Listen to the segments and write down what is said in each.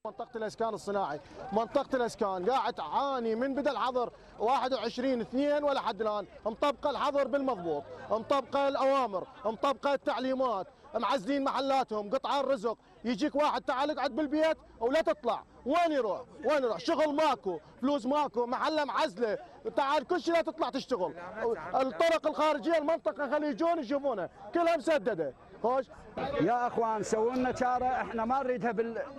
منطقة الاسكان الصناعي، منطقة الاسكان قاعد تعاني من بدا الحظر 21/2 ولا حد الان، مطبقة الحظر بالمضبوط، مطبقة الاوامر، مطبقة التعليمات، معزلين محلاتهم، قطع الرزق، يجيك واحد تعال اقعد بالبيت ولا تطلع، وين يروح؟ وين يروح؟ شغل ماكو، فلوس ماكو، محله معزله، تعال كل شيء لا تطلع تشتغل، الطرق الخارجيه المنطقه خلي يجون يشوفونها كلها مسدده، خوش. يا اخوان سووا لنا شارع، احنا ما نريدها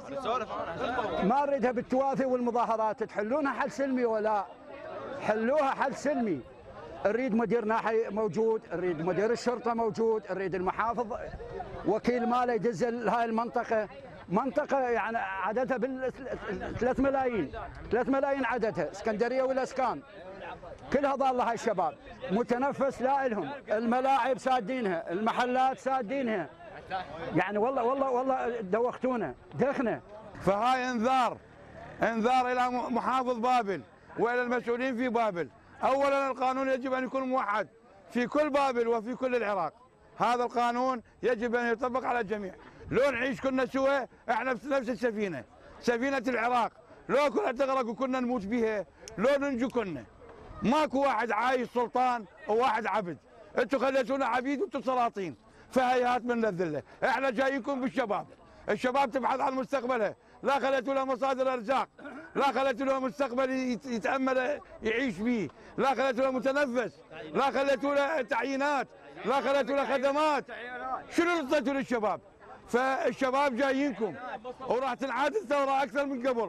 ما نريدها بالتواثي والمظاهرات، تحلونها حل سلمي ولا حلوها حل سلمي. نريد مدير ناحي موجود، نريد مدير الشرطه موجود، نريد المحافظ وكيل ماله يدز هاي المنطقه، منطقه يعني عددها 3 ملايين، 3 ملايين عددها، اسكندريه والاسكان كلها ضاله هاي الشباب، متنفس لا الهم، الملاعب سادينها، المحلات سادينها، يعني والله دوختونا دخنا. فهاي انذار الى محافظ بابل والى المسؤولين في بابل. اولا القانون يجب ان يكون موحد في كل بابل وفي كل العراق، هذا القانون يجب ان يطبق على الجميع. لو نعيش كنا سوا احنا في نفس السفينه، سفينه العراق، لو كنا تغرق وكنا نموت بها، لو ننجو كنا. ماكو واحد عايش سلطان وواحد عبد، انتم خليتونا عبيد وانتم سلاطين، فهيهات من الذله، احنا جايينكم بالشباب، الشباب تبحث عن مستقبلها، لا خليتوا له مصادر ارزاق، لا خليتوا له مستقبل يتامل يعيش به، لا خليتوا له متنفس، لا خليتوا له تعيينات، لا خليتوا له خدمات، شنو اعطيتوا للشباب؟ فالشباب جايينكم وراح تنعاد الثوره اكثر من قبل.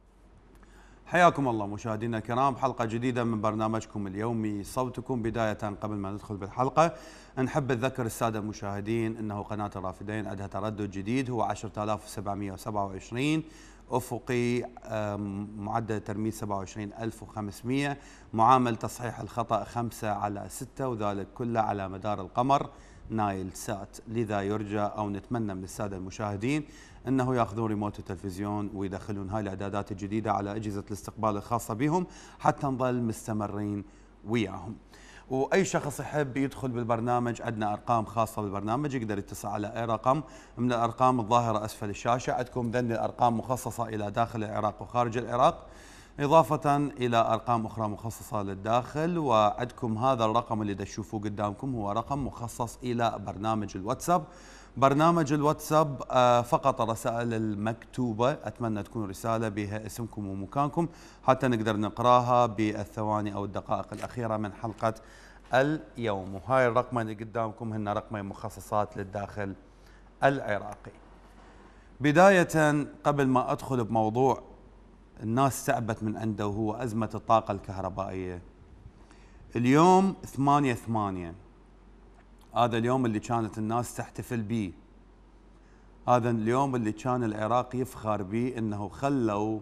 حياكم الله مشاهدينا الكرام، حلقة جديدة من برنامجكم اليومي صوتكم. بداية قبل ما ندخل بالحلقة نحب نذكر السادة المشاهدين أنه قناة الرافدين عندها تردد جديد هو 10727 أفقي، معدل ترميد 27500، معامل تصحيح الخطأ 5/6، وذلك كله على مدار القمر نايل سات. لذا يرجى أو نتمنى من السادة المشاهدين أنه يأخذون ريموت التلفزيون ويدخلون هاي الإعدادات الجديدة على أجهزة الاستقبال الخاصة بهم حتى نظل مستمرين وياهم. وأي شخص يحب يدخل بالبرنامج عندنا أرقام خاصة بالبرنامج، يقدر يتصل على أي رقم من الأرقام الظاهرة أسفل الشاشة. عندكم ذن الأرقام مخصصة إلى داخل العراق وخارج العراق، إضافة إلى أرقام أخرى مخصصة للداخل. وعندكم هذا الرقم اللي تشوفوه قدامكم هو رقم مخصص إلى برنامج الواتساب. برنامج الواتساب فقط الرسائل المكتوبة، أتمنى تكون رسالة بها اسمكم ومكانكم حتى نقدر نقراها بالثواني أو الدقائق الأخيرة من حلقة اليوم. وهاي الرقمين اللي قدامكم هن رقمين مخصصات للداخل العراقي. بداية قبل ما أدخل بموضوع الناس تعبت من عنده وهو أزمة الطاقة الكهربائية، اليوم 8/8، هذا اليوم اللي كانت الناس تحتفل به، هذا اليوم اللي كان العراق يفخر به انه خلوا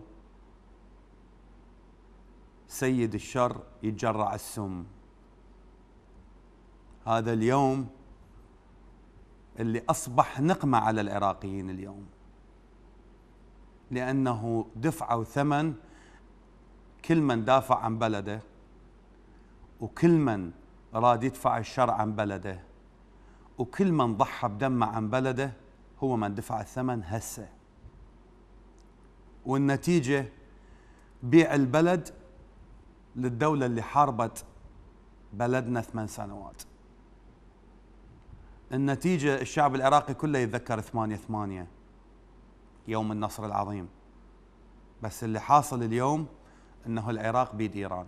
سيد الشر يتجرع السم، هذا اليوم اللي اصبح نقمة على العراقيين اليوم، لانه دفعوا ثمن كل من دافع عن بلده وكل من راد يدفع الشر عن بلده وكل من ضحى بدمه عن بلده هو من دفع الثمن هسه. والنتيجة بيع البلد للدولة اللي حاربت بلدنا 8 سنوات. النتيجة الشعب العراقي كله يتذكر 8/8 يوم النصر العظيم، بس اللي حاصل اليوم انه العراق بيد ايران.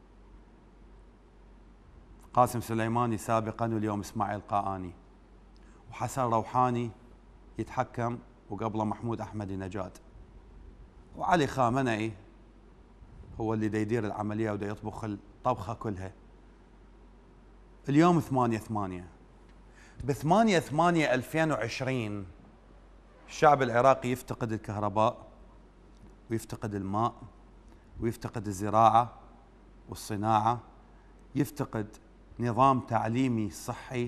قاسم سليماني سابقا واليوم اسماعيل قاآني، وحسن روحاني يتحكم وقبله محمود أحمدي نجاد، وعلي خامنئي هو اللي دا يدير العملية ودا يطبخ الطبخة كلها. اليوم 8/8، ب8/8/2020 الشعب العراقي يفتقد الكهرباء ويفتقد الماء ويفتقد الزراعة والصناعة، يفتقد نظام تعليمي صحي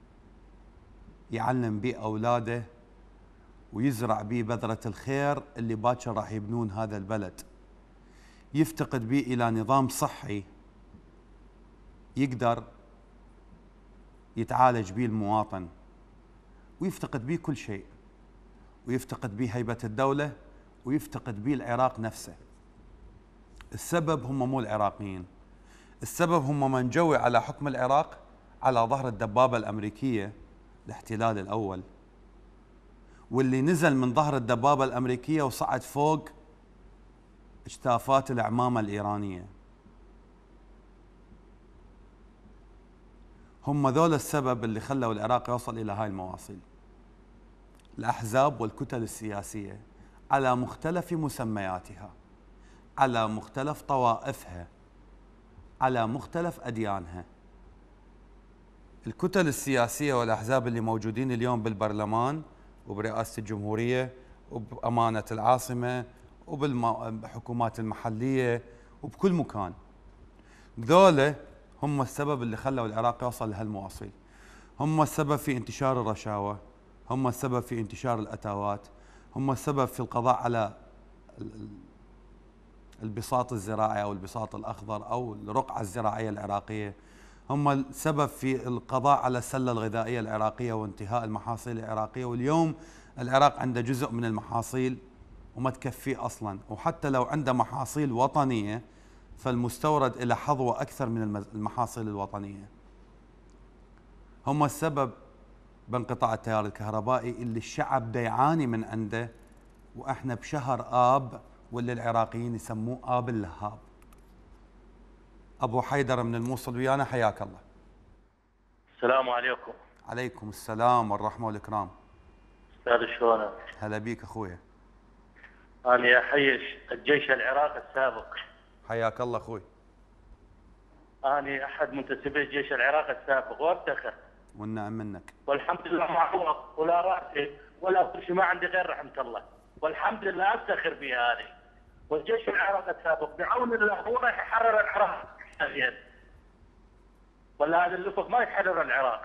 يعلم به أولاده ويزرع به بذرة الخير اللي باكر راح يبنون هذا البلد، يفتقد به إلى نظام صحي يقدر يتعالج به المواطن، ويفتقد به كل شيء، ويفتقد به هيبة الدولة ويفتقد به العراق نفسه. السبب هم مو العراقيين، السبب هم من جوي على حكم العراق على ظهر الدبابة الأمريكية الاحتلال الأول، واللي نزل من ظهر الدبابة الأمريكية وصعد فوق اجتافات العمامة الإيرانية. هم ذول السبب اللي خلوا العراق يوصل إلى هاي المواصيل. الأحزاب والكتل السياسية على مختلف مسمياتها، على مختلف طوائفها، على مختلف أديانها. الكتل السياسية والأحزاب اللي موجودين اليوم بالبرلمان وبرئاسة الجمهورية وبأمانة العاصمة وبالحكومات المحلية وبكل مكان، ذولا هم السبب اللي خلوا العراق يوصل لهالمواصيل. هم السبب في انتشار الرشاوى، هم السبب في انتشار الأتاوات، هم السبب في القضاء على البساط الزراعي أو البساط الأخضر أو الرقعة الزراعية العراقية، هم السبب في القضاء على السلة الغذائية العراقية وانتهاء المحاصيل العراقية. واليوم العراق عنده جزء من المحاصيل وما تكفيه أصلا، وحتى لو عنده محاصيل وطنية فالمستورد إلى حظوة أكثر من المحاصيل الوطنية. هم السبب بانقطاع التيار الكهربائي اللي الشعب دا يعاني من عنده، وإحنا بشهر آب واللي العراقيين يسموه آب اللهاب. أبو حيدر من الموصل ويانا، حياك الله. السلام عليكم. عليكم السلام والرحمة والإكرام. أستاذ شلونك؟ هلا بيك أخويا. أنا أحيي الجيش العراقي السابق. حياك الله أخوي. أنا أحد منتسبي الجيش العراقي السابق وأفتخر. والنعم منك. والحمد لله معوض ولا رأسي ولا كل شيء، ما عندي غير رحمة الله، والحمد لله أفتخر بها هذه. والجيش العراقي السابق بعون الله هو راح يحرر العراق حاليا، ولا هذا اللفظ ما يحرر العراق.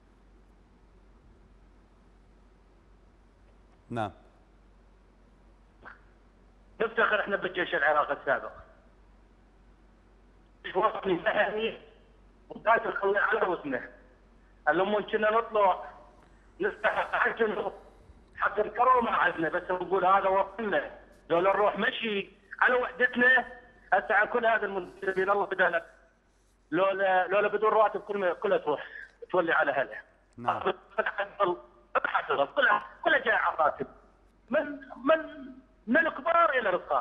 نعم. نفتخر احنا بالجيش العراقي السابق. وطني مهني وقاتل خلي على وزنه. اللهم كنا نطلع نستحق حق الجنوب حق الكرامه عندنا، بس نقول هذا وطننا، لو نروح مشي على وحدتنا. هسه عن كل هذا المنتسبين الله بدانا لولا بدون راتب كلها تروح تولي على اهلها. نعم. كلها جاي على الراتب من الكبار الى الصغار.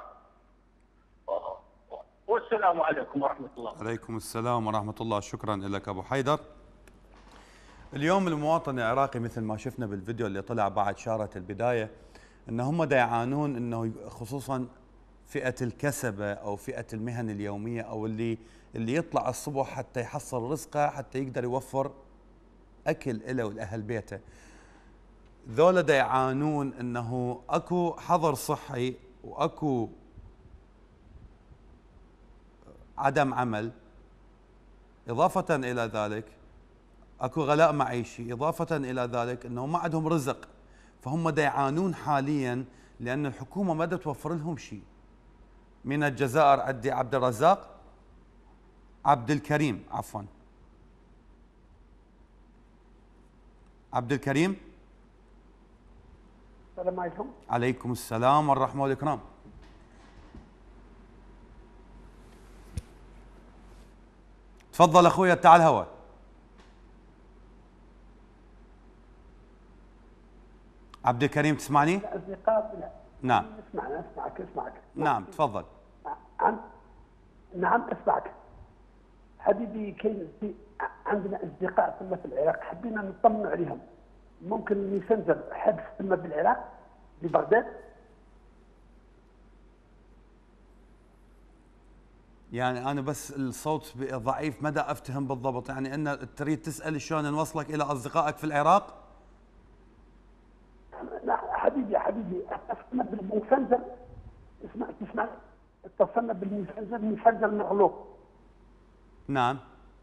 والسلام عليكم ورحمه الله. عليكم السلام ورحمة الله. شكرا لك أبو حيدر. اليوم المواطن العراقي مثل ما شفنا بالفيديو اللي طلع بعد شارة البداية، ان هم دا يعانون، انه خصوصا فئة الكسبة او فئة المهن اليومية او اللي يطلع الصبح حتى يحصل رزقه حتى يقدر يوفر اكل له ولاهل بيته. ذولا دا يعانون انه اكو حظر صحي واكو عدم عمل، اضافة الى ذلك اكو غلاء معيشي، اضافة الى ذلك انه ما عندهم رزق، فهم دا يعانون حاليا لان الحكومة ما دا توفر لهم شيء. من الجزائر عندي عبد الرزاق، عبد الكريم عفوا، عبد الكريم. السلام عليكم. عليكم السلام والرحمة والإكرام. تفضل أخويا، تعال هوا. عبد الكريم تسمعني؟ أصدقاء. نعم. اسمعك. نعم تفضل. نعم اسمعك. حبيبي، كاين عندنا أصدقاء ثم في العراق، حبينا نطمن عليهم. ممكن يسنزل حبس ثم بالعراق ببغداد؟ يعني أنا بس الصوت ضعيف، مدى أفتهم بالضبط. يعني أن تريد تسأل شلون نوصلك إلى أصدقائك في العراق؟ حبيبي اتصلنا بالمسنزل. تسمع اتصلنا بالمسنزل مغلوق. نعم.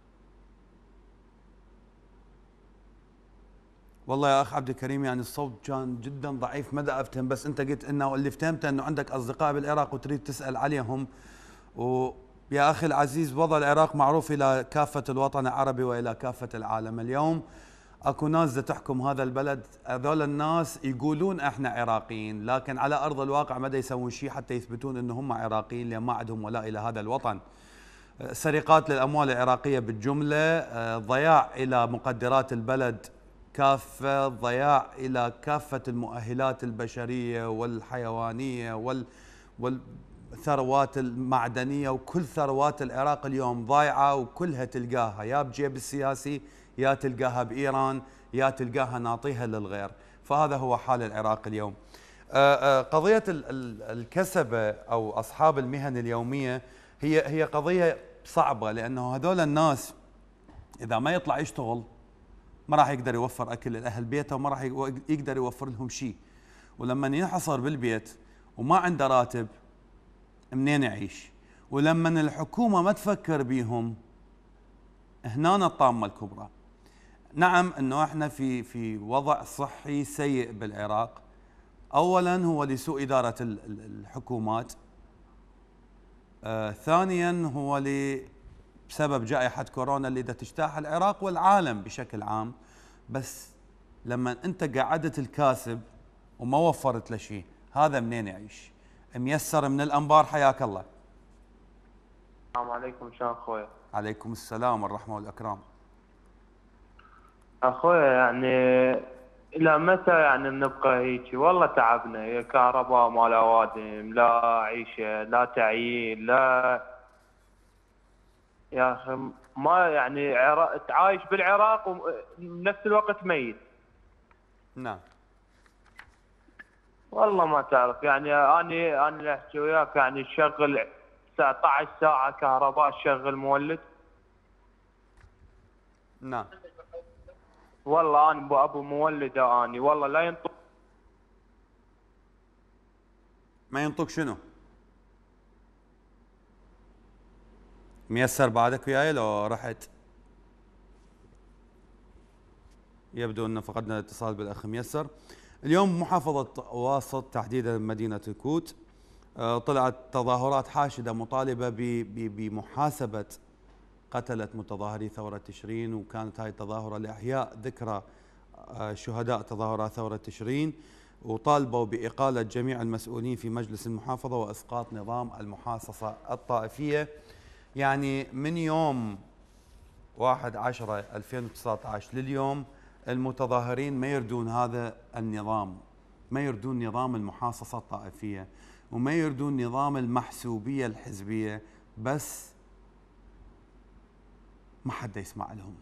والله يا اخ عبد الكريم، يعني الصوت كان جدا ضعيف، مدى افتهم. بس انت قلت انه اللي فهمته انه عندك اصدقاء بالعراق وتريد تسال عليهم. ويا اخي العزيز، وضع العراق معروف الى كافه الوطن العربي والى كافه العالم. اليوم اكو ناس تحكم هذا البلد، هذول الناس يقولون احنا عراقيين، لكن على ارض الواقع ما يسوون شيء حتى يثبتون ان هم عراقيين، لان ما عندهم ولاء الى هذا الوطن. سرقات للاموال العراقيه بالجمله، ضياع الى مقدرات البلد كافه، ضياع الى كافه المؤهلات البشريه والحيوانيه والثروات المعدنيه، وكل ثروات العراق اليوم ضايعه، وكلها تلقاها يا بجيب السياسي، يا تلقاها بإيران، يا تلقاها ناطيها للغير. فهذا هو حال العراق اليوم. قضية الكسبة أو أصحاب المهن اليومية هي قضية صعبة، لأنه هذول الناس إذا ما يطلع يشتغل ما راح يقدر يوفر أكل لأهل بيته، وما راح يقدر يوفر لهم شيء. ولما ينحصر بالبيت وما عنده راتب منين يعيش؟ ولما الحكومة ما تفكر بيهم، هنا الطامة الكبرى. نعم انه احنا في وضع صحي سيء بالعراق، اولا هو لسوء اداره الحكومات، ثانيا هو بسبب جائحه كورونا اللي تجتاح العراق والعالم بشكل عام. بس لما انت قعدت الكاسب وما وفرت له شيء، هذا منين يعيش؟ ميسر من الانبار، حياك الله. السلام عليكم، شلون اخوي؟ عليكم السلام والرحمه والاكرام. اخويا يعني الى متى يعني نبقى هيك؟ والله تعبنا، يا كهرباء مال اوادم، لا عيشه، لا تعيين، لا يا اخي ما يعني تعايش بالعراق وبنفس الوقت ميت. نعم والله ما تعرف يعني انا احكي وياك يعني شغل 19 ساعه كهرباء، شغل مولد. نعم والله انا ابو مولده، اني والله لا ينطق. ما ينطق شنو؟ ميسر بعدك وياي لو رحت؟ يبدو ان فقدنا الاتصال بالاخ ميسر. اليوم محافظه واسط تحديدا مدينه الكوت طلعت تظاهرات حاشده مطالبه بمحاسبه قتلة متظاهري ثورة تشرين، وكانت هاي التظاهرة لإحياء ذكرى شهداء تظاهرات ثورة تشرين، وطالبوا بإقالة جميع المسؤولين في مجلس المحافظة وإسقاط نظام المحاصصة الطائفية. يعني من يوم 1/10/2019 لليوم المتظاهرين ما يردون هذا النظام، ما يردون نظام المحاصصة الطائفية، وما يردون نظام المحسوبية الحزبية، بس ما حد يسمع لهم.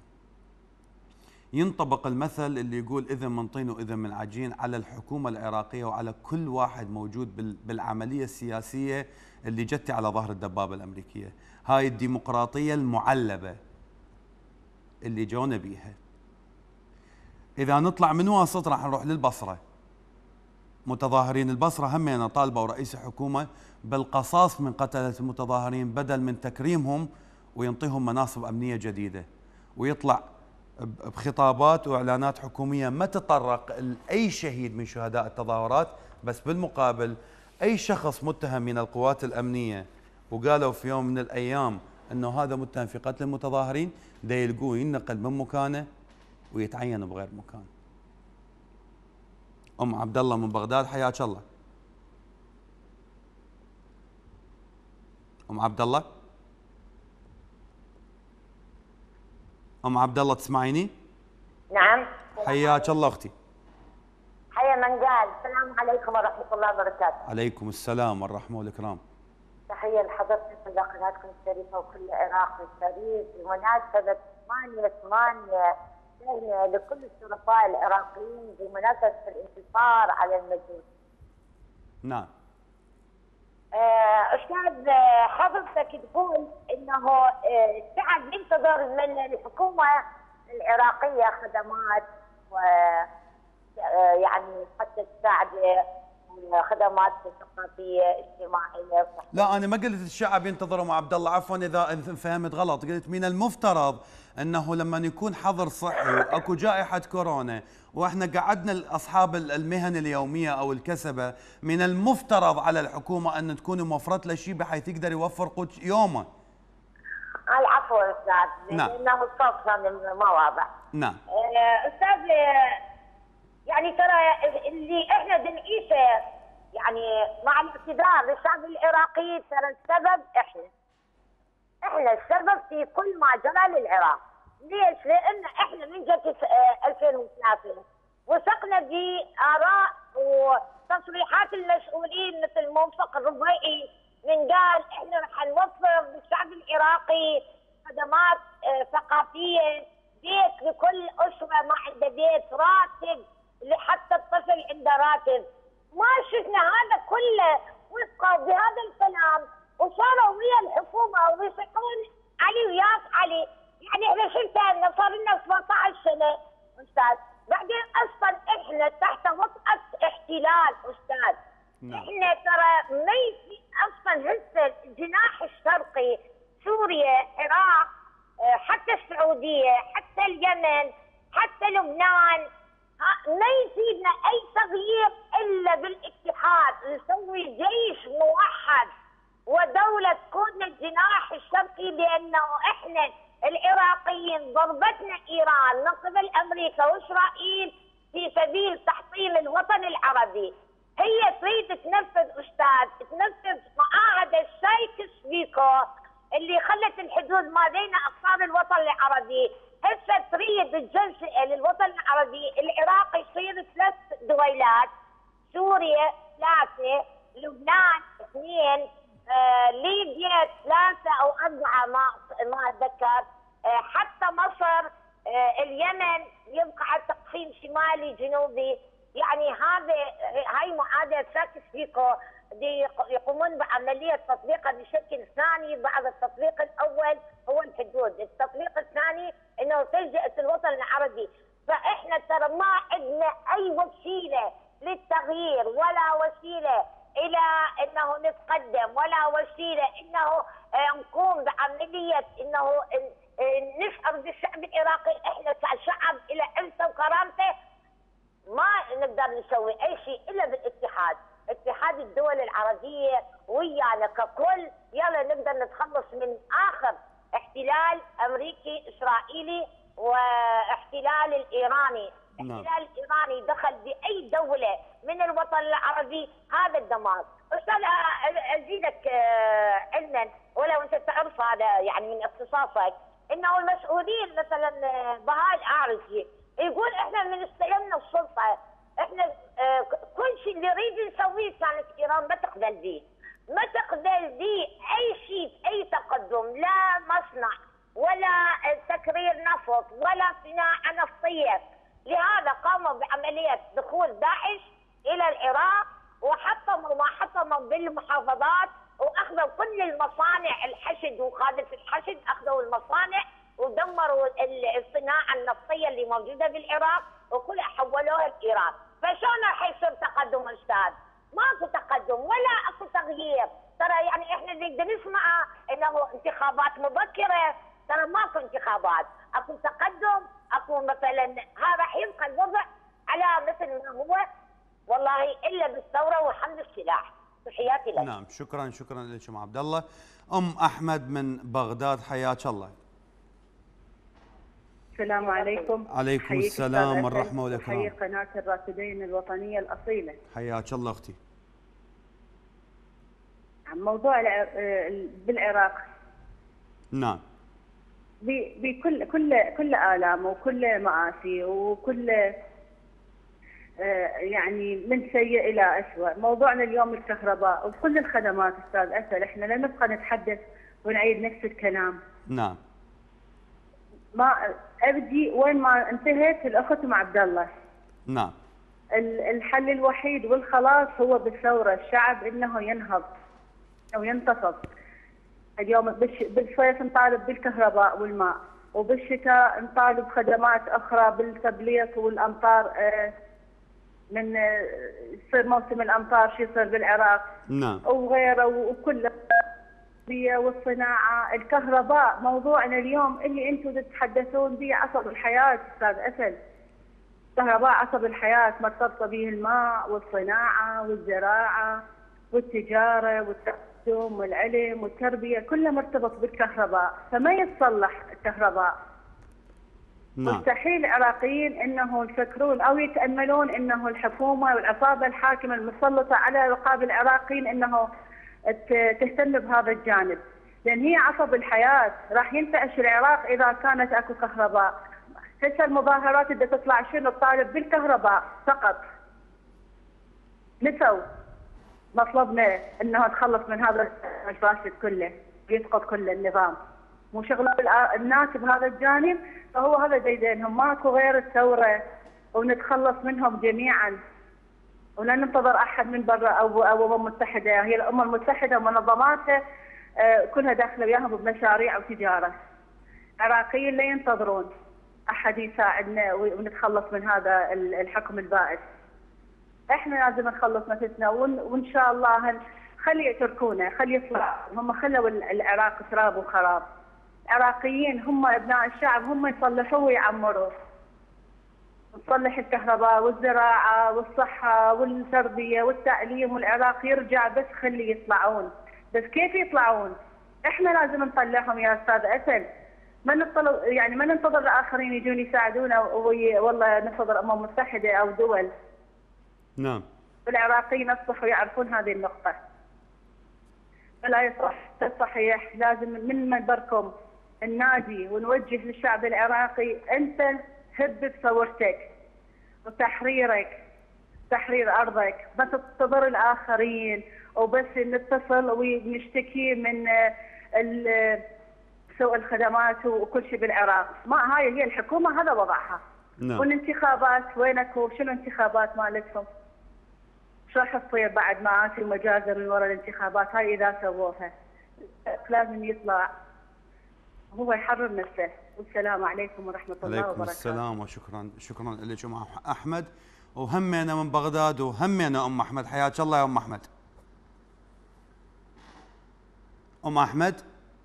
ينطبق المثل اللي يقول إذن من طين وإذن من عجين على الحكومة العراقية وعلى كل واحد موجود بالعملية السياسية اللي جت على ظهر الدبابة الأمريكية. هاي الديمقراطية المعلبة اللي جونا بيها. إذا نطلع من واسط راح نروح للبصرة. متظاهرين البصرة همين طالبوا رئيس الحكومة بالقصاص من قتلة المتظاهرين، بدل من تكريمهم وينطيهم مناصب أمنية جديدة، ويطلع بخطابات وإعلانات حكومية ما تطرق لأي شهيد من شهداء التظاهرات، بس بالمقابل أي شخص متهم من القوات الأمنية وقالوا في يوم من الأيام أنه هذا متهم في قتل المتظاهرين، دا يلقوه ينقل من مكانه ويتعين بغير مكان. أم عبد الله من بغداد، حياك الله. أم عبد الله، أم عبد الله تسمعيني؟ نعم. حياك الله أختي. حيا من قال. السلام عليكم ورحمة الله وبركاته. عليكم السلام والرحمة والإكرام. تحية لحضرتك وقناتكم الشريفة وكل العراق الشريف بمناسبة 8/8 لكل الشرفاء العراقيين بمناسبة الانتصار على المجنون. نعم. أستاذ حضرتك تقول إنه الشعب ينتظر من الحكومة العراقية خدمات و يعني حتى تساعده خدمات ثقافية اجتماعية. لا أنا ما قلت الشعب ينتظر أم عبد الله، عفوا إذا فهمت غلط، قلت من المفترض أنه لما يكون حظر صحي وأكو جائحة كورونا وإحنا قعدنا أصحاب المهن اليومية أو الكسبة، من المفترض على الحكومة أن تكون موفرت له شيء بحيث يقدر يوفر قوت يومه. العفو أستاذ. نعم. لأنه الصوت كان ما واضح. نعم. استاذ، يعني ترى اللي احنا بنعيشه، يعني مع الاعتذار للشعب العراقي، ترى السبب احنا السبب في كل ما جرى للعراق. ليش؟ لان احنا من جت 2003 وثقنا بآراء وتصريحات المسؤولين مثل موفق الربيعي، من قال احنا رح نوفر للشعب العراقي خدمات ثقافيه، بيت لكل اسره ما عنده بيت، راتب لحتى الطفل عنده راتب. ما شفنا هذا كله، وفقوا بهذا الكلام وصاروا ويا الحكومه ويصيحون علي وياس علي. يعني احنا شفنا صار لنا 17 سنه استاذ، بعدين اصلا احنا تحت وطأة احتلال استاذ. احنا ترى ما اصلا هسه الجناح الشرقي، سوريا، العراق، حتى السعوديه، حتى اليمن، حتى لبنان، ما يفيدنا اي تغيير الا بالاتحاد، نسوي جيش موحد ودوله تكون الجناح الشرقي، لانه احنا العراقيين ضربتنا ايران من قبل امريكا واسرائيل في سبيل تحطيم الوطن العربي. هي تريد تنفذ استاذ، تنفذ معاهده سايكس بيكو اللي خلت الحدود ما بين اقطار الوطن العربي. هسه تريد الجزء للوطن العربي، العراق يصير 3 دويلات، سوريا 3، لبنان 2، ليبيا 3 أو 4 ما اتذكر، حتى مصر، اليمن يبقى على تقسيم شمالي جنوبي. يعني هاي معادله ساكس بيكو يقومون بعمليه تطبيقها بشكل ثاني. بعد التطبيق الاول هو الحدود، التطبيق الثاني انه تجزئه الوطن العربي. فاحنا ترى ما عندنا اي وسيله للتغيير، ولا وسيله الى انه نتقدم، ولا وسيله انه نقوم بعمليه انه نشعر بالشعب العراقي احنا كشعب الى عزته وكرامته. ما نقدر نسوي اي شيء الا بالاتحاد، اتحاد الدول العربيه ويانا ككل. يلا نقدر نتخلص من اخر احتلال امريكي اسرائيلي واحتلال الايراني. الاحتلال الايراني دخل باي دوله من الوطن العربي هذا الدمار. استاذ ازيدك علما، ولو انت تعرف هذا يعني من اختصاصك، انه المسؤولين مثلا بهاء العارجي يقول احنا من استلمنا السلطه احنا كل شيء اللي نريد نسويه كانت ايران ما تقبل به، ما تقبل به اي شيء، اي تقدم، لا مصنع ولا تكرير نفط ولا صناعه نفطيه. لهذا قاموا بعمليه دخول داعش الى العراق، وحطموا ما حطموا بالمحافظات، واخذوا كل المصانع الحشد وقاده الحشد، اخذوا المصانع ودمروا الصناعه النفطيه اللي موجوده بالعراق وكلها حولوها لايران. فشلون راح يصير تقدم استاذ؟ ماكو تقدم ولا اكو تغيير. ترى يعني احنا نقدر نسمع انه انتخابات مبكره، ترى ماكو انتخابات، اكو تقدم، اكو مثلا هذا راح يبقى الوضع على مثل ما هو والله الا بالثوره وحمل السلاح. تحياتي لك. نعم، شكرا لك ام عبد الله. ام احمد من بغداد، حياك الله. السلام عليكم. عليكم السلام والرحمه والاكرام. حيي قناه الرافدين الوطنيه الاصيله. حياك الله اختي. عن موضوع بالعراق. نعم. بكل كل آلام وكل مآسي وكل يعني من سيء إلى أسوأ. موضوعنا اليوم الكهرباء وكل الخدمات أستاذ أسل، إحنا لا نبقى نتحدث ونعيد نفس الكلام. نعم. ما أبدي وين ما انتهت الأخت أم عبد الله. نعم. الحل الوحيد والخلاص هو بالثورة، الشعب إنه ينهض أو ينتصب. اليوم بالصيف نطالب بالكهرباء والماء، وبالشتاء نطالب خدمات أخرى بالتبليط والأمطار، من يصير موسم الأمطار شو يصير بالعراق. نعم. وغيره وكله والصناعة. الكهرباء موضوعنا اليوم اللي أنتم تتحدثون به عصب الحياة أستاذ أسد. الكهرباء عصب الحياة، مرتبطة به الماء والصناعة والزراعة والتجارة والتقدم والعلم والتربية، كله مرتبط بالكهرباء، فما يتصلح الكهرباء. مستحيل العراقيين انه يفكرون او يتاملون انه الحكومه والعصابه الحاكمه المسلطه على رقاب العراقيين انه تهتم بهذا الجانب، لان هي عصب الحياه. راح ينتعش العراق اذا كانت اكو كهرباء. هسه المظاهرات اللي تطلع شنو؟ تطالب بالكهرباء فقط. نسوا مطلبنا انه نتخلص من هذا الفاسد كله، يسقط كل النظام. مو شغله الناس بهذا الجانب، فهو هذا ديدنهم، ماكو غير الثوره ونتخلص منهم جميعا، ولا ننتظر احد من برا او الامم المتحده. هي الامم المتحده ومنظماتها كلها داخله وياهم بمشاريع وتجاره. العراقيين لا ينتظرون احد يساعدنا ونتخلص من هذا الحكم البائس. احنا لازم نخلص نفسنا وان شاء الله خلي يتركونا، خلي يطلع. هم خلوا العراق تراب وخراب. العراقيين هم ابناء الشعب، هم يصلحوه ويعمروه. نصلح الكهرباء والزراعه والصحه والتربيه والتعليم، والعراق يرجع، بس خلي يطلعون. بس كيف يطلعون؟ احنا لازم نطلعهم يا استاذ اسد. ما ننتظر الاخرين يجون يساعدونا والله ننتظر الامم المتحده او دول. نعم. العراقيين اصبحوا يعرفون هذه النقطه. فلا يصح صحيح، لازم من منبركم النادي ونوجه للشعب العراقي، انت هب بثورتك وتحريرك، تحرير ارضك، ما تنتظر الاخرين وبس نتصل ونشتكي من سوء الخدمات وكل شيء بالعراق. ما هاي هي الحكومه، هذا وضعها. نعم. والانتخابات وينكم؟ شنو الانتخابات مالتهم؟ شو راح تصير بعد معاصي ومجازر من وراء الانتخابات هاي اذا سووها؟ لازم يطلع هو يحرر نفسه. والسلام عليكم ورحمه الله وبركاته. عليكم السلام وشكرا لك ام احمد، وهمينا من بغداد وهمينا ام احمد. حياك الله يا ام احمد. ام احمد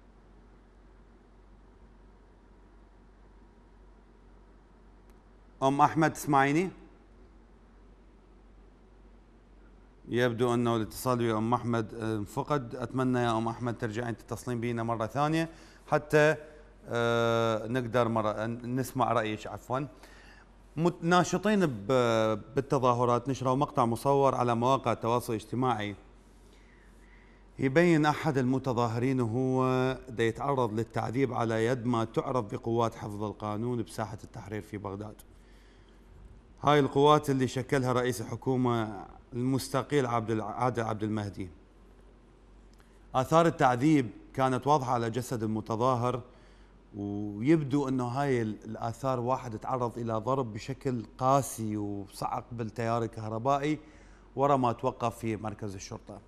ام احمد تسمعيني؟ يبدو انه الاتصال ويا ام احمد انفقد. اتمنى يا ام احمد ترجعين تتصلين بينا مره ثانيه حتى نقدر نسمع رايك. عفوا. ناشطين بالتظاهرات نشروا مقطع مصور على مواقع التواصل الاجتماعي يبين احد المتظاهرين وهو دا يتعرض للتعذيب على يد ما تعرف بقوات حفظ القانون بساحه التحرير في بغداد. هاي القوات اللي شكلها رئيس الحكومه المستقيل عادل عبد المهدي. آثار التعذيب كانت واضحة على جسد المتظاهر، ويبدو أنه هاي الآثار واحد تعرض إلى ضرب بشكل قاسي وصعق بالتيار الكهربائي ورا ما توقف في مركز الشرطة.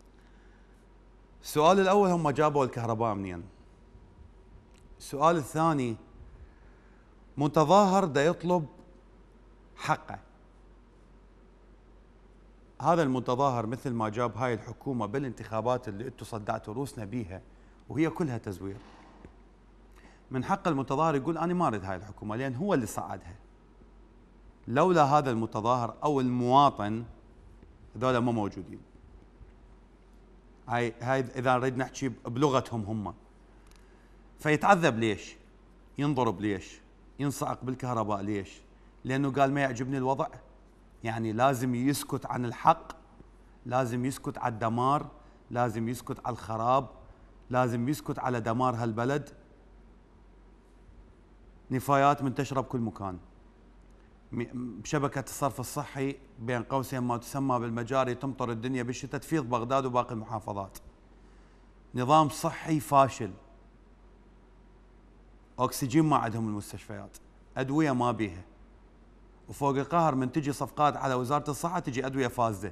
السؤال الأول، هم جابوا الكهرباء منين؟ السؤال الثاني، متظاهر دا يطلب حقه. هذا المتظاهر مثل ما جاب هاي الحكومة بالانتخابات اللي انتم صدعتوا روسنا بيها وهي كلها تزوير، من حق المتظاهر يقول أنا ما أريد هاي الحكومة لأن هو اللي صعدها. لولا هذا المتظاهر أو المواطن هذول ما موجودين. هاي إذا نريد نحكي بلغتهم هم. فيتعذب ليش؟ ينضرب ليش؟ ينصعق بالكهرباء ليش؟ لأنه قال ما يعجبني الوضع. يعني لازم يسكت عن الحق، لازم يسكت على الدمار، لازم يسكت على الخراب، لازم يسكت على دمار هالبلد. نفايات منتشرة بكل مكان. بشبكة الصرف الصحي بين قوسين ما تسمى بالمجاري تمطر الدنيا بالشتاء، تفيض بغداد وباقي المحافظات. نظام صحي فاشل. أكسجين ما عندهم المستشفيات، أدوية ما بيها، وفوق القهر من تجي صفقات على وزارة الصحة تجي أدوية فاسدة.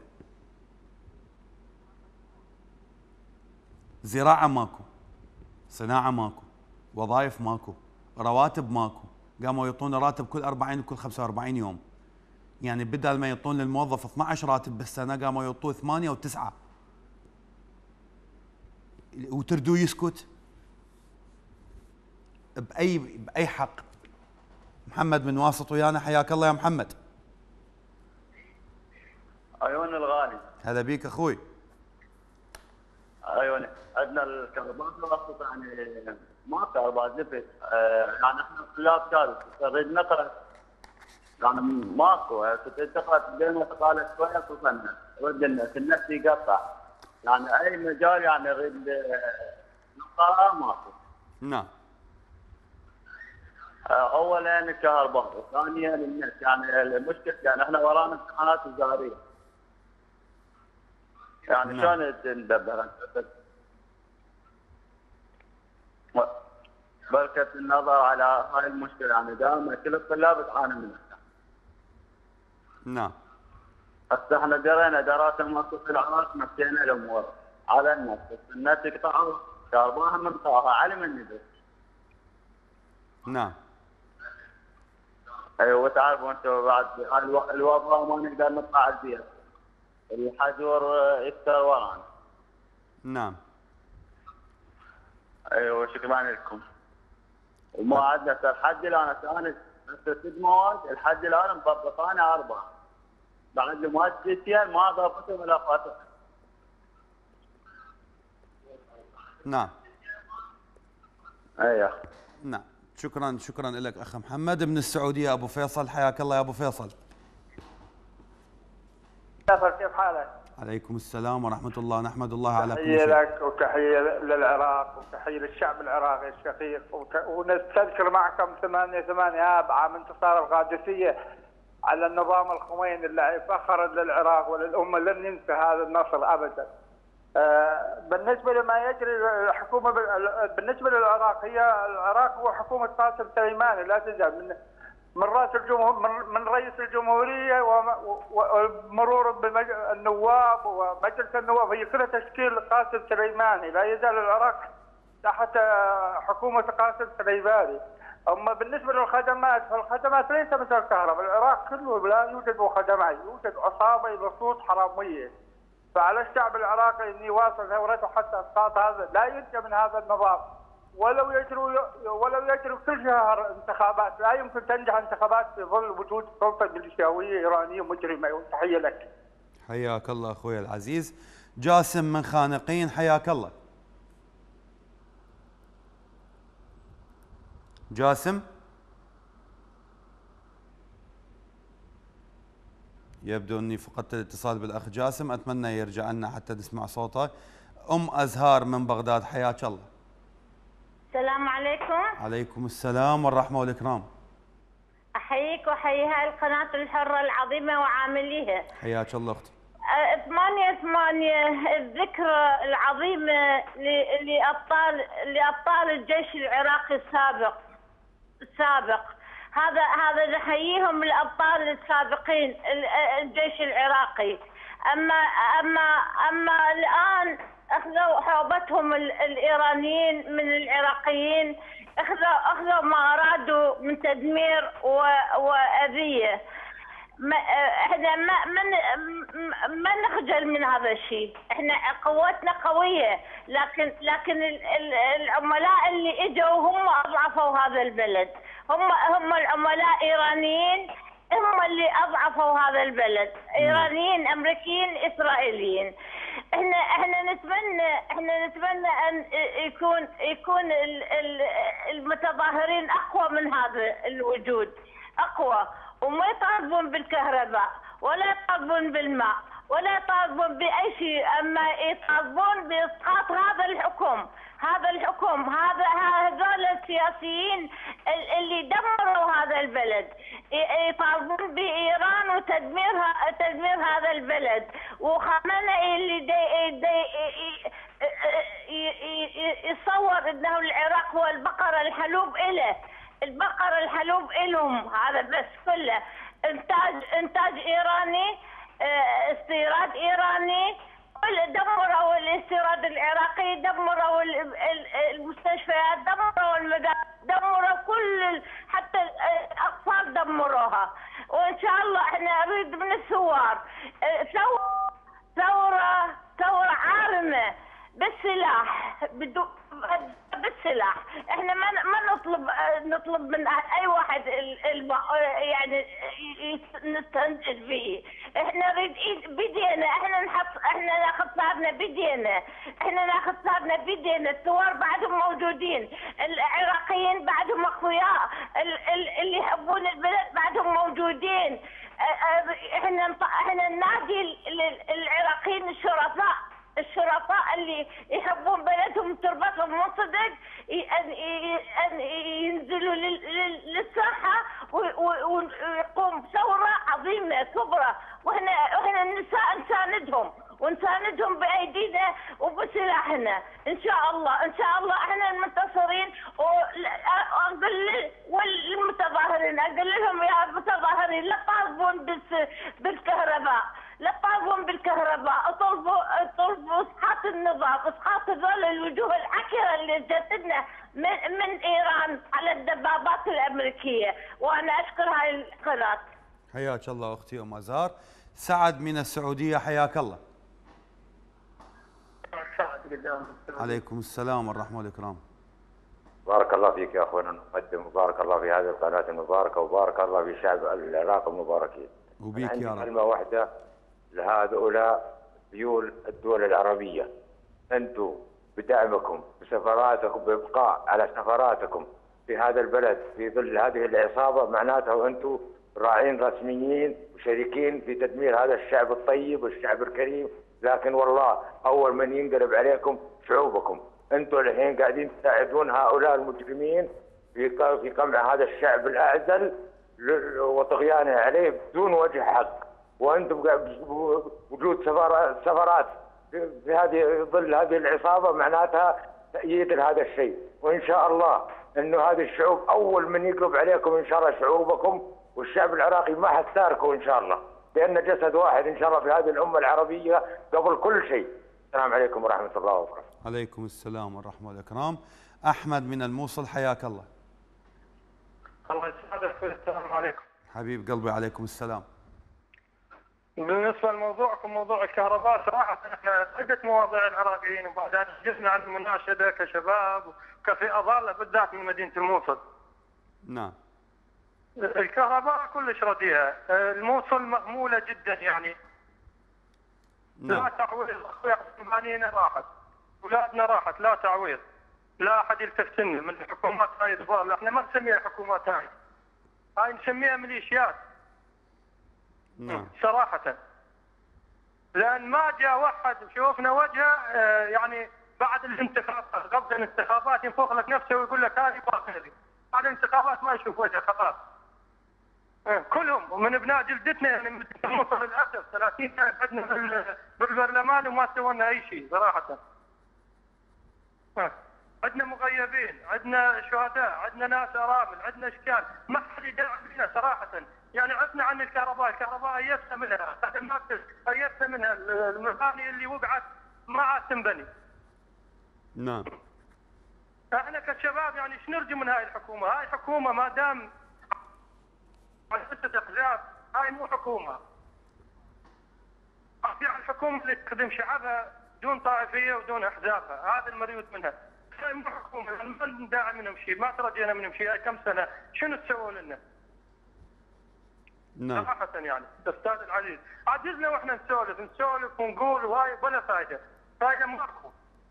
زراعة ماكو، صناعة ماكو، وظائف ماكو، رواتب ماكو. قاموا يعطون راتب كل 40 وكل 45 يوم. يعني بدل ما يعطون للموظف 12 راتب بالسنة قاموا يعطوه 8 و9. وتردوه يسكت؟ بأي حق؟ محمد من واسط ويانا، حياك الله يا محمد. عيون الغالي. هلا بيك اخوي. عيوني عندنا الكهرباء خاصة يعني ما كهرباء زفت. يعني احنا الطلاب كارثة نريد نقرا يعني ماكو. تقرا بدينا تقالت شويه وصلنا رد النت يقطع. يعني اي مجال يعني نريد نقرا ماكو. نعم. اولا الكهرباء وثانيا النت. يعني المشكله يعني احنا ورانا امتحانات وزاريه. يعني شلون ندبر؟ بركة النظر على هاي المشكلة. يعني دائما كل الطلاب تعاني منها. نعم. هسه احنا قرينا دراسة ماكو في العراق مشينا الامور على النت. النت يقطعوا كهرباء من قطعها على من ندرس. نعم. ايوه وتعرفوا انتم بعد الوضع ما نقدر نطلع البيت. الحجر يكثر ورانا. نعم. ايوه شكرا لكم. وما عندنا لحد الان هسه 6 مواد لحد الان مضبطاني 4. بعد المواد 6 ما ضبطهم الا فاتحه. نعم. ايوه. نعم. شكرا لك اخ محمد من السعوديه. ابو فيصل حياك الله يا ابو فيصل. كيف حالك؟ عليكم السلام ورحمة الله. نحمد الله على كل تحية شيء. لك وتحية للعراق وتحية للشعب العراقي الشقيق ونستذكر معكم 8/8 آب عام انتصار القادسية على النظام الخميني اللي فخر للعراق وللأمة. لن ننسى هذا النصر أبدا. بالنسبة لما يجري الحكومة بالنسبة للعراق، هي العراق هو حكومة قاسم سليماني لا تزال من رئيس الجمهور من رئيس الجمهوريه ومرور بالنواب ومجلس النواب، هي كلها تشكيل قاسم سليماني. لا يزال العراق تحت حكومه قاسم سليماني. اما بالنسبه للخدمات فالخدمات ليس مثل الكهرباء. العراق كله لا يوجد خدمات، يوجد عصابه لصوص حراميه. فعلى الشعب العراقي ان يواصل ثورته حتى اسقاط هذا، لا ينجى من هذا النظام. ولو يجروا كل شهر انتخابات، لا يمكن تنجح انتخابات في ظل وجود سلطه ميليشياويه ايرانيه مجرمه. وتحيه لك. حياك الله اخوي العزيز. جاسم من خانقين حياك الله. جاسم يبدو اني فقدت الاتصال بالاخ جاسم، اتمنى يرجع لنا حتى نسمع صوته. ام ازهار من بغداد حياك الله. السلام عليكم. عليكم السلام والرحمة والإكرام. أحييك وأحيي هاي القناة الحرة العظيمة وعامليها. حياك الله أختي. 8/8 الذكرى العظيمة لأبطال الجيش العراقي السابق. هذا نحييهم الأبطال السابقين الجيش العراقي. أما الآن أخذوا حوبتهم الإيرانيين من العراقيين، أخذوا ما أرادوا من تدمير وأذية. احنا ما نخجل من هذا الشيء. احنا قوتنا قوية، لكن العملاء اللي اجوا هم أضعفوا هذا البلد. هم العملاء إيرانيين، هم اللي أضعفوا هذا البلد. إيرانيين، أمريكيين، إسرائيليين. احنا نتمنى ان يكون المتظاهرين اقوى من هذا الوجود، اقوى، وما يطالبون بالكهرباء ولا يطالبون بالماء ولا يطالبون باي شيء، اما يطالبون باسقاط هذول السياسيين اللي دمروا هذا البلد. يطالبون بايران وتدمير هذا البلد. وخامنئي اللي يصور انه العراق هو البقره الحلوب إله. البقره الحلوب إلهم، هذا بس كله انتاج ايراني، استيراد ايراني. دمروا الاستيراد العراقي، دمروا المستشفيات، دمروا المدارس، دمروا حتى الاطفال دمروها. وان شاء الله احنا نريد من الثوار ثورة عارمة بالسلاح، بالسلاح. احنا ما نطلب من اي واحد يعني نستنجد به. احنا نريد بيدينا، احنا احنا ناخذ ثارنا بيدينا، احنا ناخذ ثارنا بيدينا، الثوار بعدهم موجودين، العراقيين بعدهم اقوياء، اللي يحبون البلد بعدهم موجودين. احنا ننادي العراقيين الشرفاء اللي يحبون بلدهم تربطهم من صدق ان ينزلوا للساحه ويقوم ثوره عظيمه كبرى، واحنا النساء ونساندهم بايدينا وبسلاحنا ان شاء الله. ان شاء الله احنا المنتصرين. والمتظاهرين اقول لهم يا المتظاهرين لا تطالبون بالكهرباء، لا تطالبون بالكهرباء، اطلبوا اسقاط النظام، اسقاط هذول الوجوه العكره اللي جت لنا من ايران على الدبابات الامريكيه. وانا اشكر هاي القناه. حياك الله اختي ام ازهار. سعد من السعوديه، حياك الله. عليكم السلام والرحمه والإكرام. بارك الله فيك يا اخونا المقدم، وبارك الله في هذه القناه المباركه، وبارك الله في شعب العراق المباركين. وبيك يا رب. كلمه واحده لهؤلاء ذيول الدول العربيه، انتم بدعمكم بسفراتكم، بابقاء على سفراتكم في هذا البلد في ظل هذه العصابه، معناته انتم راعين رسميين وشريكين في تدمير هذا الشعب الطيب والشعب الكريم. لكن والله اول من ينقلب عليكم شعوبكم. انتم الحين قاعدين تساعدون هؤلاء المجرمين في قمع هذا الشعب الاعزل وطغيانه عليه بدون وجه حق، وانتم وجود سفرات في هذه ظل هذه العصابه معناتها تأييد لهذا الشيء. وان شاء الله انه هذه الشعوب اول من يقلب عليكم ان شاء الله شعوبكم، والشعب العراقي ما حتاركه ان شاء الله، لان جسد واحد ان شاء الله في هذه الامه العربيه قبل كل شيء. السلام عليكم ورحمه الله وبركاته. عليكم السلام والرحمه والإكرام. احمد من الموصل، حياك الله. الله يسعدك. السلام عليكم. حبيب قلبي عليكم السلام. بالنسبه لموضوعكم موضوع الكهرباء، صراحه احنا عده مواضيع العراقيين، وبعدين جزنا عن المناشده كشباب وكفئه ضاله بالذات من مدينه الموصل. نعم. الكهرباء كلش رديئه، الموصل مأموله جدا يعني. نعم. لا تعويض، اخويا بنينا راحت، اولادنا راحت، لا تعويض، لا احد يلتفت لنا من الحكومات هاي الضاله، احنا ما نسميها حكومات هاي نسميها ميليشيات. نعم. صراحه لان ما جاء واحد شوفنا وجهه يعني بعد الانتخابات، قبل الانتخابات ينفخ لك نفسه ويقول لك هذه باخذي، بعد الانتخابات ما يشوف وجهه خلاص. كلهم ومن ابناء جلدتنا يعني من الموصل للاسف 30 سنه قعدنا بالبرلمان وما سوينا اي شيء صراحه. عندنا مغيبين، عندنا شهداء، عندنا ناس ارامل، عندنا اشكال، ما حد يدعم فينا صراحه. يعني عدنا عن الكهرباء ايسنا منها، خدمات ايسنا منها، المباني اللي وقعت ما عاد تنبني. نعم. احنا كشباب يعني ايش نرجو من هاي الحكومه؟ هاي حكومه ما دام على ستة احزاب، هاي مو حكومه. يعني الحكومه اللي تخدم شعبها دون طائفيه ودون احزابها، هذا المريود منها. هاي مو حكومه، ما نداعي منهم شيء، ما ترجينا منهم شيء، هاي كم سنه، شنو تسووا لنا؟ نعم. صراحه يعني استاذ العزيز، عجزنا واحنا نسولف ونقول وهاي ولا فائده ماكو.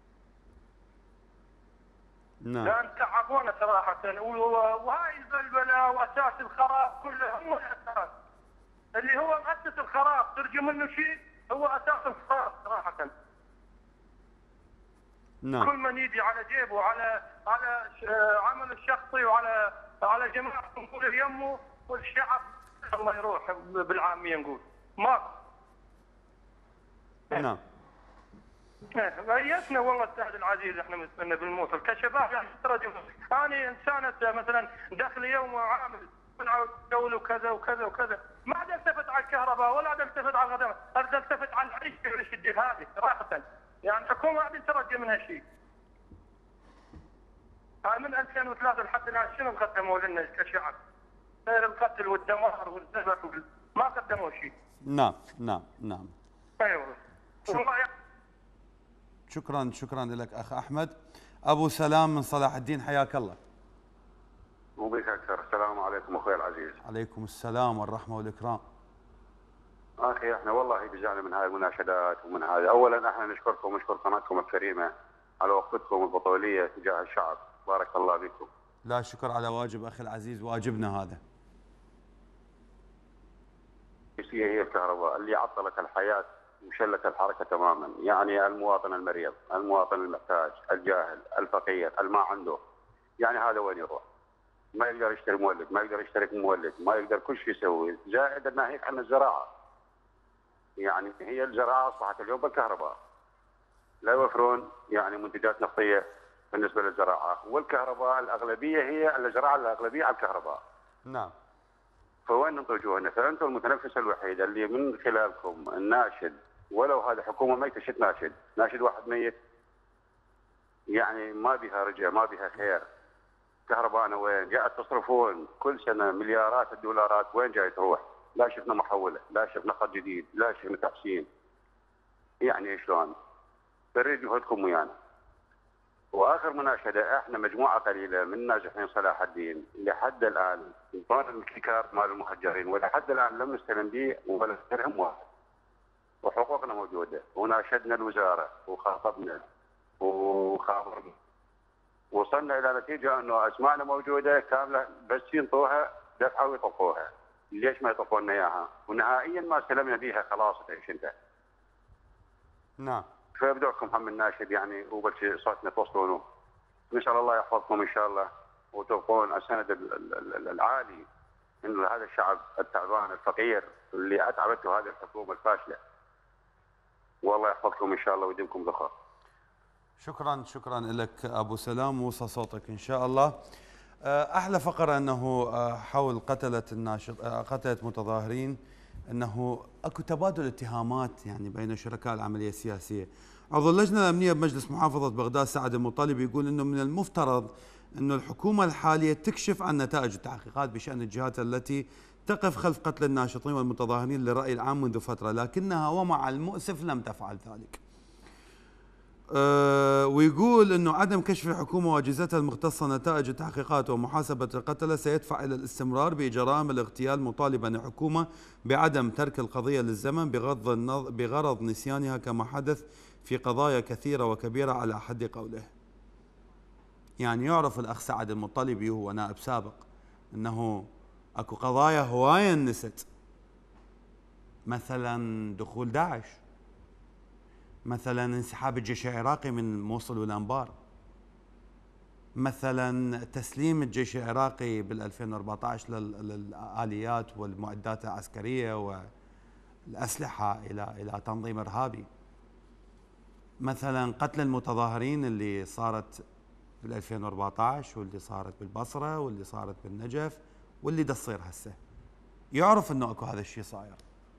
نعم. لان تعبونا صراحه، وهاي البلبله واساس الخراب كله هو الاساس. اللي هو مؤسس الخراب ترجو منه شيء هو اساس الخراب صراحه. نعم. كل من يجي على جيبه وعلى عمله الشخصي وعلى جماعه نقول يمه والشعب الله يروح بالعاميه نقول ماكو. نعم. ريتنا والله استاذ العزيز، احنا مستنى بالموصل كشباب يعني ترى انا انسانه مثلا دخلي يوم وعامل دولة وكذا وكذا وكذا، ما عاد التفت على الكهرباء ولا عاد التفت على الخدمات، عاد التفت على العيش والشده هذه صراحه. يعني الحكومه ما عاد ترجى منها شيء. هاي من 2003 لحد الان شنو قدموا لنا كشعب؟ غير القتل والدمار والذبح ما قدموا شيء. نعم نعم نعم. ايوه. شكرا لك اخ احمد. ابو سلام من صلاح الدين، حياك الله. مو بك اكثر. السلام عليكم اخوي العزيز. عليكم السلام والرحمه والاكرام. اخي احنا والله بزعنا من هاي المناشدات ومن هذا. اولا احنا نشكركم ونشكر قناتكم الكريمه على وقفتكم البطوليه تجاه الشعب، بارك الله بكم. لا شكر على واجب اخي العزيز، واجبنا هذا. هي الكهرباء اللي عطلت الحياه وشلت الحركه تماما، يعني المواطن المريض، المواطن المحتاج، الجاهل، الفقير، اللي ما عنده، يعني هذا وين يروح؟ ما يقدر يشتري مولد، ما يقدر يشترك مولد، ما يقدر كل شيء يسوي، زائد ناهيك عن الزراعه. يعني هي الزراعه اصبحت اليوم بالكهرباء. لا يوفرون يعني منتجات نفطيه بالنسبه للزراعه، والكهرباء الاغلبيه هي الزراعه الاغلبيه على الكهرباء. نعم. فوين ننطي وجوهنا؟ فانتم المتنفس الوحيد اللي من خلالكم الناشد، ولو هذه حكومه ميته شت ناشد، ناشد واحد ميت يعني ما بها رجع، ما بها خير. كهرباءنا وين؟ قاعد تصرفون كل سنه مليارات الدولارات، وين جاي تروح؟ لا شفنا محوله، لا شفنا خط جديد، لا شفنا تحسين. يعني شلون؟ فريد جهدكم ويانا. واخر مناشده، احنا مجموعه قليله من ناجحين صلاح الدين لحد الان طار الكارت مال المهجرين، ولحد الان لم نستلم به ولا درهم واحد. وحقوقنا موجوده، وناشدنا الوزاره وخاطبنا وخابرنا. وصلنا الى نتيجه انه اسماءنا موجوده كامله، بس ينطوها دفعه ويطفوها. ليش ما يطفوا لنا اياها؟ ونهائيا ما استلمنا بيها، خلاص تعيش انت. نعم. فبدعكم هم الناشد يعني وبس صوتنا توصلونه. نسال الله يحفظكم ان شاء الله، وتبقون السند العالي من هذا الشعب التعبان الفقير اللي اتعبته هذه الحكومه الفاشله. والله يحفظكم ان شاء الله ويديمكم ذخر. شكرا لك ابو سلام، وصل صوتك ان شاء الله. احلى فقره انه حول قتله متظاهرين، انه اكو تبادل اتهامات يعني بين شركاء العمليه السياسيه. عضو اللجنه الامنيه بمجلس محافظه بغداد سعد المطلب يقول انه من المفترض انه الحكومه الحاليه تكشف عن نتائج التحقيقات بشان الجهات التي تقف خلف قتل الناشطين والمتظاهرين للراي العام منذ فتره، لكنها ومع المؤسف لم تفعل ذلك. ويقول انه عدم كشف الحكومه واجهزتها المختصه نتائج التحقيقات ومحاسبه القتله سيدفع الى الاستمرار بجرائم الاغتيال، مطالبا الحكومه بعدم ترك القضيه للزمن بغرض نسيانها كما حدث في قضايا كثيره وكبيره على حد قوله. يعني يعرف الاخ سعد المطلبي وهو نائب سابق انه اكو قضايا هوايه انست، مثلا دخول داعش، مثلا انسحاب الجيش العراقي من موصل والانبار، مثلا تسليم الجيش العراقي بال 2014 للآليات والمعدات العسكريه والاسلحه الى تنظيم ارهابي، مثلا قتل المتظاهرين اللي صارت بال 2014 واللي صارت بالبصره واللي صارت بالنجف واللي دا تصير هسه. يعرف انه اكو هذا الشيء صاير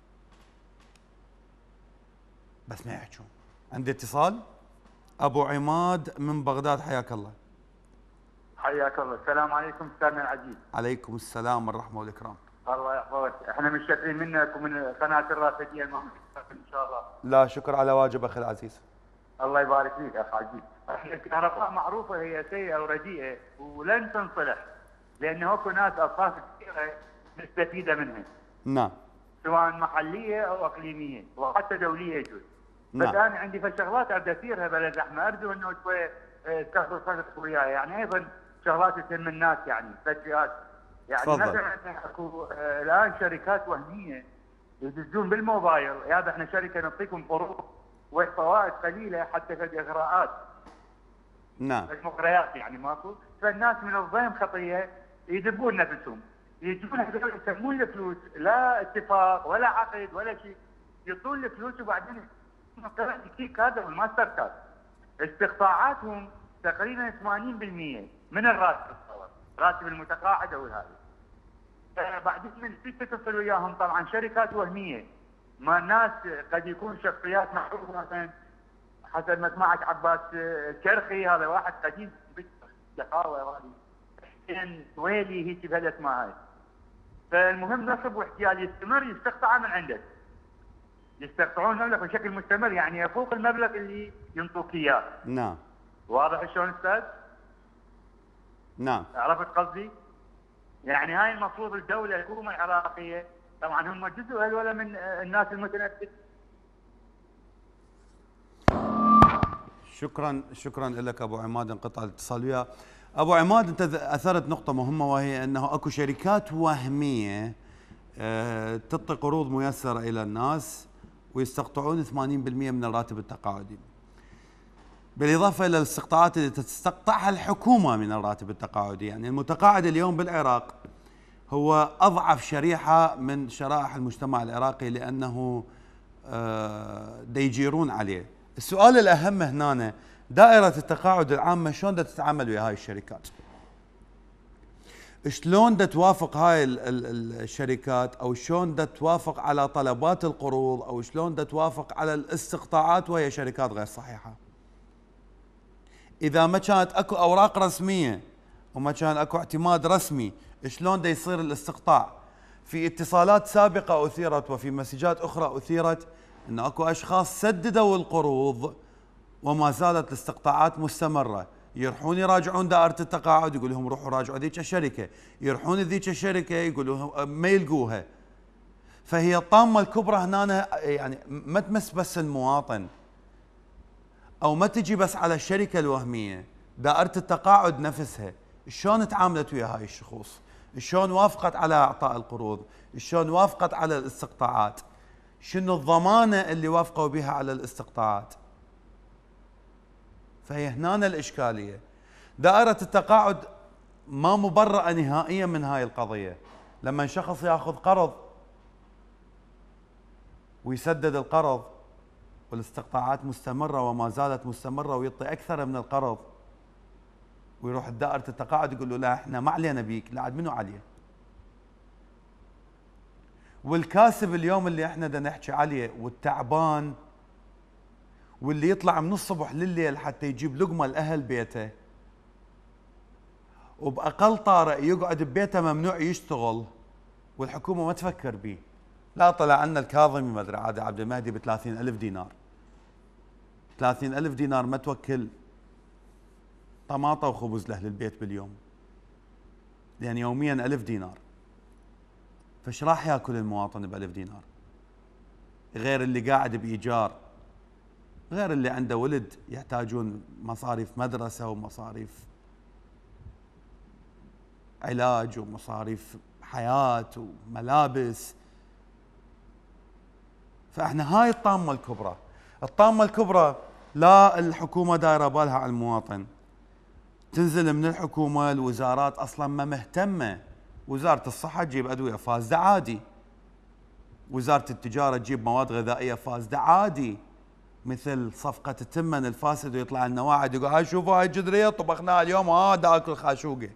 بس ما يحجون. عندي اتصال. ابو عماد من بغداد، حياك الله. حياك الله. السلام عليكم استاذنا العزيز. عليكم السلام والرحمه والاكرام. الله يحفظك، احنا متشكرين منك ومن قناه الرافديه المملكه ان شاء الله. لا شكر على واجب اخي العزيز. الله يبارك فيك اخ عزيز. الكهرباء معروفه هي سيئه ورديئه ولن تنصلح، لانه اكو ناس اطراف كثيره مستفيده منها. نعم. سواء محليه او اقليميه وحتى دوليه يجوز. نعم. بس انا عندي شغلات ابدا اثيرها بلا زحمه، ارجو انه شويه تاخذ صدرك وياي، يعني ايضا شغلات تهم الناس يعني تشريعات. يعني تفضل. مثلا اكو الان شركات وهميه يدزون بالموبايل، يا احنا شركه نعطيكم قروض وفوائد قليله حتى في الاغراءات. نعم. المغريات يعني ماكو، فالناس من الضيم خطيه يدبون نفسهم، يجون هذول يسمون الفلوس لا اتفاق ولا عقد ولا شيء، يعطون الفلوس وبعدين الكيك هذا والماستر كارد. استقطاعاتهم تقريبا 80% من الراتب، راتب المتقاعد او هذا. بعدين من تتصل وياهم طبعا شركات وهميه، ما الناس قد يكون شخصيات معروفه، مثلا حسب ما سمعت عباس كرخي، هذا واحد قديم بالشقاوه هذه، ويلي هيك بهالاسماء هاي. فالمهم نصب واحتيال يستمر، يستقطع من عندك. يستقطعون مبلغ بشكل مستمر، يعني يفوق المبلغ اللي ينطوك اياه. نعم. واضح شلون استاذ؟ نعم. عرفت قصدي؟ يعني هاي المفروض الدوله الحكومه العراقيه طبعا هم جزء هذول من الناس المتنفسه. شكرا لك ابو عماد، انقطع الاتصال وياه. ابو عماد، انت اثرت نقطه مهمه، وهي انه اكو شركات وهميه تعطي قروض ميسره الى الناس ويستقطعون 80% من الراتب التقاعدي، بالاضافه الى الاستقطاعات اللي تستقطعها الحكومه من الراتب التقاعدي. يعني المتقاعد اليوم بالعراق هو اضعف شريحه من شرائح المجتمع العراقي، لانه يجيرون عليه. السؤال الاهم هنا، دائره التقاعد العامه شلون تتعامل ويا هاي الشركات؟ شلون توافق هاي الشركات، او شلون توافق على طلبات القروض، او شلون توافق على الاستقطاعات وهي شركات غير صحيحه؟ اذا ما كانت اكو اوراق رسميه وما كان اكو اعتماد رسمي، شلون يصير الاستقطاع؟ في اتصالات سابقه اثيرت وفي مسجات اخرى اثيرت ان اكو اشخاص سددوا القروض وما زالت الاستقطاعات مستمره، يروحون يراجعون دائره التقاعد يقول لهم روحوا راجعوا ذيك الشركه، يروحون ذيك الشركه يقولوا ما يلقوها. فهي الطامه الكبرى هنا، يعني ما تمس بس المواطن او ما تجي بس على الشركه الوهميه، دائره التقاعد نفسها شلون تعاملت ويا هاي الشخوص؟ شلون وافقت على اعطاء القروض؟ شلون وافقت على الاستقطاعات؟ شنو الضمانه اللي وافقوا بها على الاستقطاعات؟ فهي هنا الاشكاليه. دائره التقاعد ما مبرئه نهائيا من هاي القضيه. لما شخص ياخذ قرض ويسدد القرض والاستقطاعات مستمره وما زالت مستمره ويعطي اكثر من القرض، ويروح دائره التقاعد يقول له لا احنا ما علينا بيك، لا عاد منو عليه؟ والكاسب اليوم اللي احنا بدنا نحكي عليه والتعبان واللي يطلع من الصبح لليل حتى يجيب لقمه لاهل بيته، وباقل طارئ يقعد ببيته ممنوع يشتغل والحكومه ما تفكر به. لا طلع عنا الكاظمي ما ادري عاد عبد المهدي ب 30,000 دينار. 30,000 دينار ما توكل طماطه وخبز لاهل البيت باليوم، لان يوميا 1000 دينار. فايش راح ياكل المواطن ب 1000 دينار؟ غير اللي قاعد بايجار، غير اللي عنده ولد يحتاجون مصاريف مدرسه ومصاريف علاج ومصاريف حياه وملابس. فاحنا هاي الطامه الكبرى. الطامه الكبرى لا الحكومه دايره بالها على المواطن، تنزل من الحكومه الوزارات اصلا ما مهتمه. وزاره الصحه تجيب ادويه فاسده عادي، وزاره التجاره تجيب مواد غذائيه فاسده عادي، مثل صفقه التمن الفاسد، ويطلع لنا واحد يقول هاي شوفوا هاي الجدريه طبخناها اليوم دا اكل خاشوقه.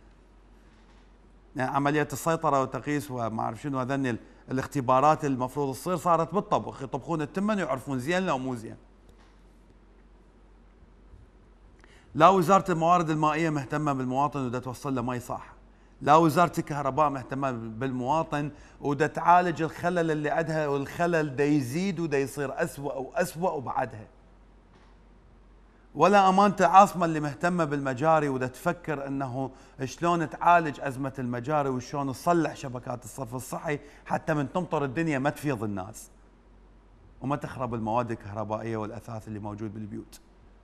يعني عمليه السيطره والتقييس وما اعرف شنو هذني الاختبارات المفروض تصير صارت بالطبخ، يطبخون التمن ويعرفون زين لو مو زين. لا وزاره الموارد المائيه مهتمه بالمواطن ودا توصل له مي صح، لا وزاره الكهرباء مهتمه بالمواطن ودا تعالج الخلل اللي عندها، والخلل دا يزيد ودا يصير اسوء واسوء وبعدها. ولا امانه العاصمه اللي مهتمه بالمجاري ودا تفكر انه شلون تعالج ازمه المجاري وشلون تصلح شبكات الصرف الصحي حتى من تمطر الدنيا ما تفيض الناس وما تخرب المواد الكهربائيه والاثاث اللي موجود بالبيوت.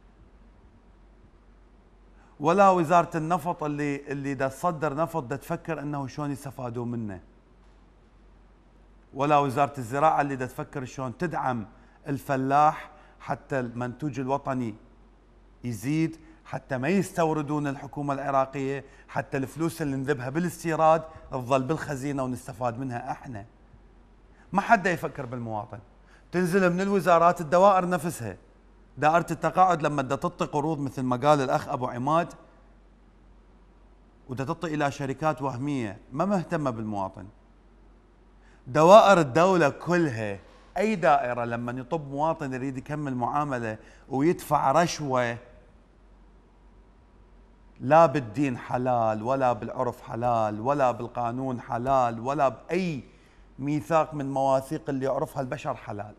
ولا وزاره النفط اللي دا تصدر نفط دا تفكر انه شلون يستفادون منه. ولا وزاره الزراعه اللي دا تفكر شلون تدعم الفلاح حتى المنتوج الوطني يزيد، حتى ما يستوردون الحكومه العراقيه، حتى الفلوس اللي نذبها بالاستيراد تظل بالخزينه ونستفاد منها احنا. ما حدا يفكر بالمواطن. تنزل من الوزارات الدوائر نفسها، دائره التقاعد لما بدها تعطي قروض مثل ما قال الاخ ابو عماد ودا تعطي الى شركات وهميه ما مهتمه بالمواطن. دوائر الدوله كلها، اي دائره لما يطب مواطن يريد يكمل معامله ويدفع رشوه، لا بالدين حلال ولا بالعرف حلال ولا بالقانون حلال ولا باي ميثاق من مواثيق اللي يعرفها البشر حلال.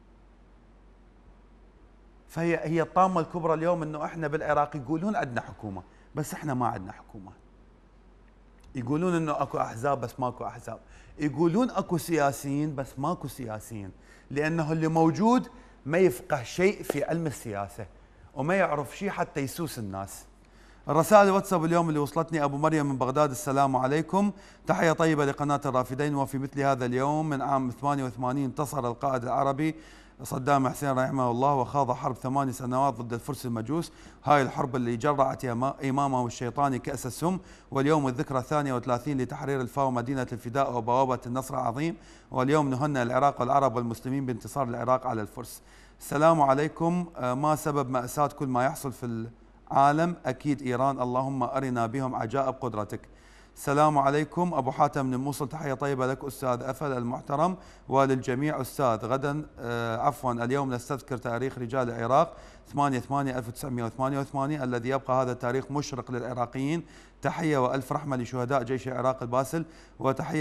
فهي الطامه الكبرى اليوم انه احنا بالعراق يقولون عندنا حكومه، بس احنا ما عندنا حكومه. يقولون انه اكو احزاب بس ماكو احزاب، يقولون اكو سياسيين بس ماكو سياسيين، لانه اللي موجود ما يفقه شيء في علم السياسه وما يعرف شيء حتى يسوس الناس. الرسائل الواتساب اليوم اللي وصلتني: ابو مريم من بغداد، السلام عليكم، تحيه طيبه لقناه الرافدين. وفي مثل هذا اليوم من عام 88 انتصر القائد العربي صدام حسين رحمه الله وخاض حرب 8 سنوات ضد الفرس المجوس، هاي الحرب اللي جرعت إمامه الشيطاني كأس السم. واليوم الذكرى 32 لتحرير الفاو مدينة الفداء وبوابة النصر العظيم، واليوم نهنئ العراق والعرب والمسلمين بانتصار العراق على الفرس. السلام عليكم، ما سبب مأساة كل ما يحصل في العالم؟ أكيد إيران، اللهم أرنا بهم عجائب قدرتك. السلام عليكم، أبو حاتم من الموصل، تحية طيبة لك أستاذ أفل المحترم وللجميع. أستاذ غدا اليوم نستذكر تاريخ رجال العراق 8/8/1988 الذي يبقى هذا التاريخ مشرق للعراقيين. تحية وألف رحمة لشهداء جيش العراق الباسل، وتحية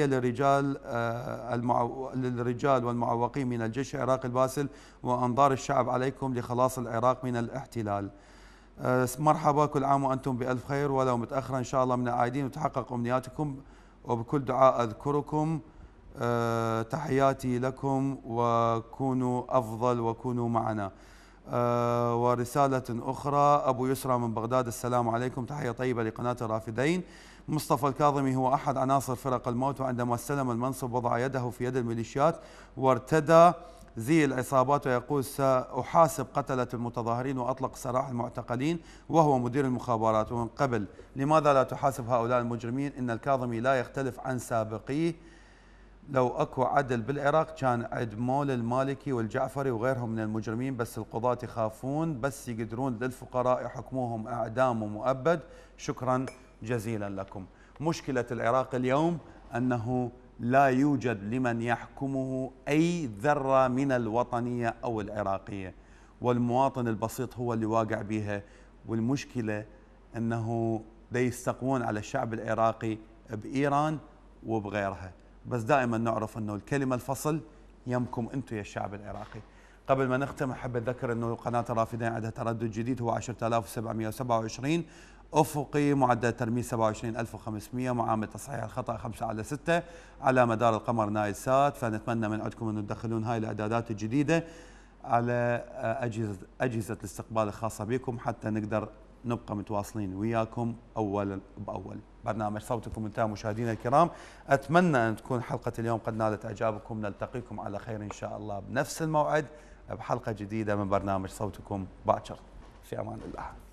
للرجال والمعوقين من الجيش العراقي الباسل، وأنظار الشعب عليكم لخلاص العراق من الاحتلال. مرحبا، كل عام وأنتم بألف خير، ولو متأخرا إن شاء الله من العائدين وتحقق أمنياتكم، وبكل دعاء أذكركم. تحياتي لكم وكونوا أفضل وكونوا معنا. ورسالة أخرى: أبو يسرى من بغداد، السلام عليكم، تحية طيبة لقناة الرافدين. مصطفى الكاظمي هو أحد عناصر فرق الموت، وعندما استلم المنصب وضع يده في يد الميليشيات وارتدى زي العصابات ويقول سأحاسب قتلة المتظاهرين، وأطلق سراح المعتقلين وهو مدير المخابرات ومن قبل. لماذا لا تحاسب هؤلاء المجرمين؟ إن الكاظمي لا يختلف عن سابقيه. لو أكو عدل بالعراق كان عند مول المالكي والجعفري وغيرهم من المجرمين، بس القضاة يخافون بس يقدرون للفقراء يحكموهم إعدام ومؤبد. شكرا جزيلا لكم. مشكلة العراق اليوم أنه لا يوجد لمن يحكمه أي ذرة من الوطنية أو العراقية، والمواطن البسيط هو اللي واقع بها. والمشكلة أنه دا يستقوون على الشعب العراقي بإيران وبغيرها. بس دائما نعرف أنه الكلمة الفصل يمكم أنتم يا الشعب العراقي. قبل ما نختم أحب أذكر أنه قناة الرافدين عندها تردد جديد هو 10727، أفقي معدل ترميز 27500، معامل تصحيح الخطأ 5/6 على مدار القمر نايل سات. فنتمنى من عندكم أن تدخلون هاي الإعدادات الجديدة على أجهزة الاستقبال الخاصة بكم حتى نقدر نبقى متواصلين وياكم أولا بأول. برنامج صوتكم انتهى مشاهدينا الكرام، أتمنى أن تكون حلقة اليوم قد نالت إعجابكم. نلتقيكم على خير إن شاء الله بنفس الموعد بحلقة جديدة من برنامج صوتكم باكر. في أمان الله.